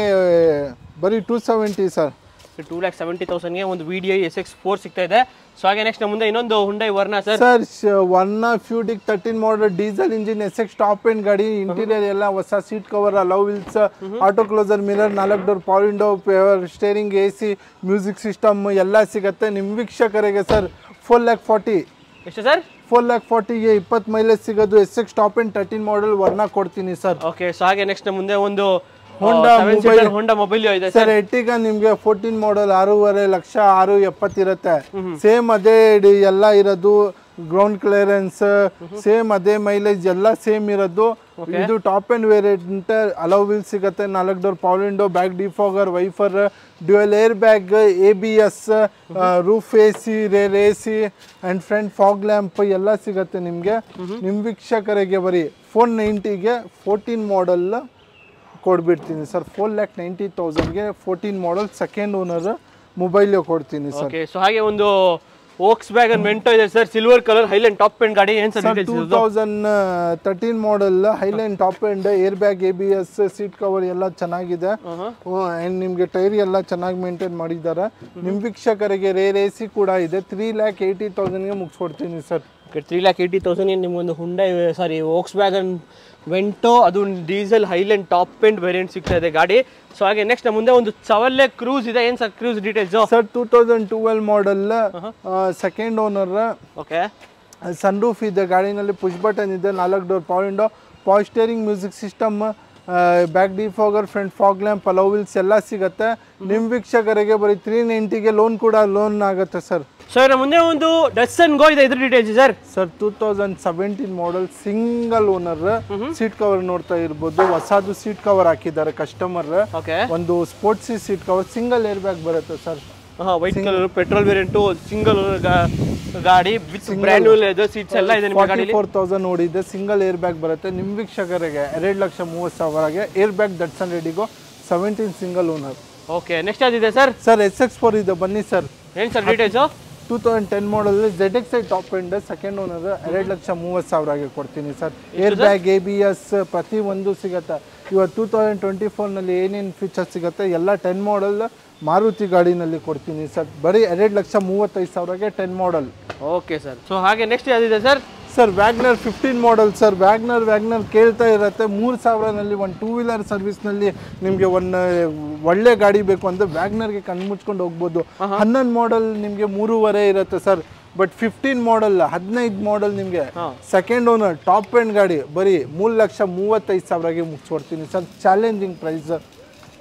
ಬರೀ two seventy sir two lakh seventy ತೌಸಂಡ್ಗೆ ಒಂದು V D I S X four ಸಿಗ್ತಾ ಇದೆ ಸೊ ಹಾಗೆ ನೆಕ್ಸ್ಟ್ ನಮ್ಮ ಮುಂದೆ ಇನ್ನೊಂದು Hyundai Verna sir sir Verna Fluidic thirteen model diesel engine S X top end ಗಾಡಿ ಇಂಟೀರಿಯರ್ ಎಲ್ಲ ಹೊಸ seat cover alloy wheels auto closer mirror ನಾಲ್ಕು door power window power steering A C music system ಎಲ್ಲ ಸಿಗುತ್ತೆ ನಿಮ್ಮ ವೀಕ್ಷಕರಿಗೆ sir four lakh forty ಎಷ್ಟು sir four lakh ಫಾರ್ಟಿಗೆ ಇಪ್ಪತ್ತು ಮೈಲೇಜ್ ಸಿಗೋದು S X top end thirteen model Verna ಕೊಡ್ತೀನಿ ಸರ್ ಓಕೆ ಸೊ ಹಾಗೆ ನೆಕ್ಸ್ಟ್ ನಮ್ಮ ಮುಂದೆ ಒಂದು ಹೋಂಡಾ ಮೊಬೈಲ್ ಹೋಂಡಾ ಮೊಬೈಲ್ ಇದೆ ಸರ್ ಎಟ್ಟಿಗ ನಿಮ್ಗೆ ಫೋರ್ಟೀನ್ ಮಾಡೆಲ್ ಆರೂವರೆ ಲಕ್ಷ ಆರು ಎಪ್ಪತ್ತಿರುತ್ತೆ ಸೇಮ್ ಅದೇ ಡಿ- ಎಲ್ಲ ಇರೋದು ಗ್ರೌಂಡ್ ಕ್ಲಿಯರೆನ್ಸ್ ಸೇಮ್ ಅದೇ ಮೈಲೇಜ್ ಎಲ್ಲ ಸೇಮ್ ಇರೋದು ಇದು top end variant alloy wheel ಸಿಗುತ್ತೆ ನಾಲ್ಕು door power window back defogger wiper dual air bag A B S roof A C rear A C and front fog lamp ಎಲ್ಲ ಸಿಗುತ್ತೆ ನಿಮ್ಗೆ ನಿಮ್ ವೀಕ್ಷಕರಿಗೆ ಬರೀ ಫೋರ್ ನೈಂಟಿಗೆ ಫೋರ್ಟೀನ್ ಮಾಡೆಲ್ ಕೊಡ್ಬಿಡ್ತೀನಿ ಸರ್ ಫೋರ್ ಲ್ಯಾಕ್ ನೈಂಟಿ ತೌಸಂಡ್ಗೆ fourteen model second owner Mobilio ಕೊಡ್ತೀನಿ ಸರ್ ಓಕೆ ಸೊ ಹಾಗೆ ಒಂದು ವೋಕ್ಸ್ ವ್ಯಾಗನ್ ಮೆಂಟೋ ಇದೆ sir silver colour highline top end ಗಾಡಿ ಏನ್ sir two thousand thirteen model Highline top end air bag A B S seat cover ಎಲ್ಲ ಚೆನ್ನಾಗಿದೆ and ನಿಮ್ಗೆ tyre ಎಲ್ಲ ಚೆನ್ನಾಗಿ ಮೇಂಟೈನ್ ಮಾಡಿದ್ದಾರೆ ನಿಮ್ ವೀಕ್ಷಕರಿಗೆ ರೇರ್ ಎ ಸಿ ಕೂಡ ಇದೆ ತ್ರೀ ಲ್ಯಾಕ್ ಏಯ್ಟಿ ತೌಸಂಡ್ಗೆ ಮುಗಿಸ್ಕೊಡ್ತೀನಿ sir three lakh eighty thousand ನಿಮ್ಗೊಂದು Hyundai sorry Volkswagen Vento ಅದು diesel Highline top end variant ಸಿಗ್ತಾ ಇದೆ ಗಾಡಿ ಸೊ ಹಾಗೆ ನೆಕ್ಸ್ಟ್ ಮುಂದೆ ಒಂದು ಸವಲ್ಲೆ ಕ್ರೂಸ್ ಇದೆ ಏನ್ sir Cruze details sir two thousand twelve model second owner okay sun roof ಇದೆ ಗಾಡಿನಲ್ಲಿ ಪುಷ್ ಬಟನ್ ಇದೆ ನಾಲ್ಕು door power window power steering music system back defogger front fog lamp alloy wheels ಎಲ್ಲ ಸಿಗುತ್ತೆ ನಿಮ್ಮ ವೀಕ್ಷಕರಿಗೆ ಬರೀ ತ್ರೀ ನೈಂಟಿಗೆ ಲೋನ್ ಕೂಡ ಲೋನ್ ಆಗುತ್ತೆ ಸರ್ ಸರ್ ಮುಂದೆ ಒಂದು ಡಸ್ಸನ್ ಗೋ ಇದೆ ಇದ್ರ details sir sir two thousand seventeen model single owner seat cover ನೋಡ್ತಾ ಇರ್ಬೋದು ಹೊಸದು ಸೀಟ್ ಕವರ್ ಹಾಕಿದ್ದಾರೆ ಕಸ್ಟಮರ್ ಓಕೆ ಒಂದು sports seat cover single air bag ಬರುತ್ತೆ sir white colour petrol variant single ಗಾಡಿ with brand new leather seats ಎಲ್ಲ ಇದೆ ನಿಮ್ಮ ಗಾಡಿಯಲ್ಲಿ ಫೋರ್ ತೌಸಂಡ್ ಓಡಿದೆ ಸಿಂಗಲ್ ಏರ್ ಬ್ಯಾಗ್ ಬರುತ್ತೆ ನಿಮ್ಮ ವೀಕ್ಷಕರಿಗೆ ಎರಡು ಲಕ್ಷ ಮೂವತ್ತು ಸಾವಿರಗೆ air bag Datsun RediGo seventeen single owner okay next ಯಾವ್ದಿದೆ sir sir S X four ಇದೆ ಬನ್ನಿ ಸರ್ ಏನು sir details two thousand ten model Z X I top end second owner ಎರಡು ಲಕ್ಷ ಮೂವತ್ತು ಸಾವಿರಗೆ ಕೊಡ್ತೀನಿ sir air bag A B S ಪ್ರತಿ ಒಂದು ಸಿಗುತ್ತೆ ಇವತ್ತು ಟೂ ತೌಸಂಡ್ ಟ್ವೆಂಟಿ ಫೋರ್ನಲ್ಲಿ ಏನೇನು ಫೀಚರ್ಸ್ ಸಿಗುತ್ತೆ ಎಲ್ಲ ಟೆನ್ ಮಾಡಲ್ ಮಾರುತಿ ಗಾಡಿನಲ್ಲಿ ಕೊಡ್ತೀನಿ ಸರ್ ಬರೀ ಎರಡು ಲಕ್ಷ ಮೂವತ್ತೈದು ಸಾವಿರಗೆ ten model okay sir so ಹಾಗೆ ನೆಕ್ಸ್ಟ್ ಯಾವ್ದಿದೆ sir sir WagonR fifteen model sir WagonR WagonR ಕೇಳ್ತಾ ಇರುತ್ತೆ ಮೂರು ಸಾವಿರನಲ್ಲಿ ಒಂದು ಟೂ ವೀಲರ್ ಸರ್ವಿಸ್ನಲ್ಲಿ ನಿಮಗೆ ಒಂದು ಒಳ್ಳೆ ಗಾಡಿ ಬೇಕು ಅಂದರೆ ವ್ಯಾಗ್ನರ್ಗೆ ಕಣ್ಮುಚ್ಕೊಂಡು ಹೋಗ್ಬೋದು ಹನ್ನೊಂದು ಮಾಡಲ್ ನಿಮಗೆ ಮೂರುವರೆ ಇರುತ್ತೆ ಸರ್ ಬಟ್ ಫಿಫ್ಟೀನ್ ಮಾಡಲ್ ಹದಿನೈದು ಮಾಡಲ್ ನಿಮಗೆ ಸೆಕೆಂಡ್ ಓನರ್ ಟಾಪ್ ಎಂಡ್ ಗಾಡಿ ಬರೀ ಮೂರು ಲಕ್ಷ ಮೂವತ್ತೈದು ಸಾವಿರಗೆ ಮುಗಿಸ್ಕೊಡ್ತೀನಿ ಸರ್ ಚಾಲೆಂಜಿಂಗ್ ಪ್ರೈಸ್